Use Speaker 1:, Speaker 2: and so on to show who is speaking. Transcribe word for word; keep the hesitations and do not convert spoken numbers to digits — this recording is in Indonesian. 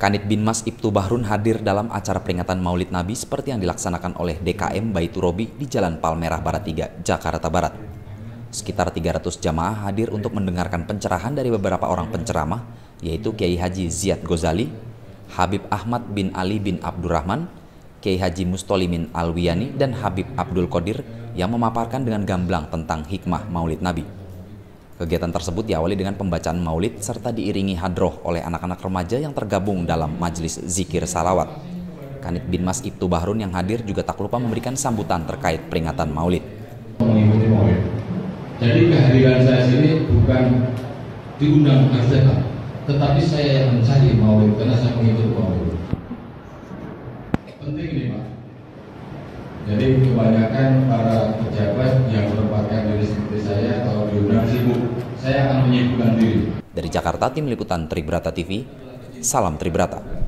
Speaker 1: Kanit Binmas Ibtu Bahrun hadir dalam acara peringatan Maulid Nabi seperti yang dilaksanakan oleh D K M Baiturobi di Jalan Palmerah Barat tiga, Jakarta Barat. Sekitar tiga ratus jamaah hadir untuk mendengarkan pencerahan dari beberapa orang penceramah, yaitu Kiai Haji Ziyad Ghazali, Habib Ahmad bin Ali bin Abdurrahman, Kiai Haji Mustolimin Alwiyani, dan Habib Abdul Qadir yang memaparkan dengan gamblang tentang hikmah Maulid Nabi. Kegiatan tersebut diawali dengan pembacaan maulid serta diiringi hadroh oleh anak-anak remaja yang tergabung dalam majelis zikir salawat. Kanit Binmas Ibtu Bahrun yang hadir juga tak lupa memberikan sambutan terkait peringatan maulid.
Speaker 2: Mengikuti maulid. Jadi kehadiran saya sini bukan diundang harus datang, tetapi saya yang mencari maulid karena saya mengikuti maulid. Penting ini Pak. Jadi kebanyakan para pejabat yang menempatkan diri seperti saya kalau diundang sibuk, saya akan menyibukkan diri.
Speaker 1: Dari Jakarta, tim liputan Tribrata T V, salam Tribrata.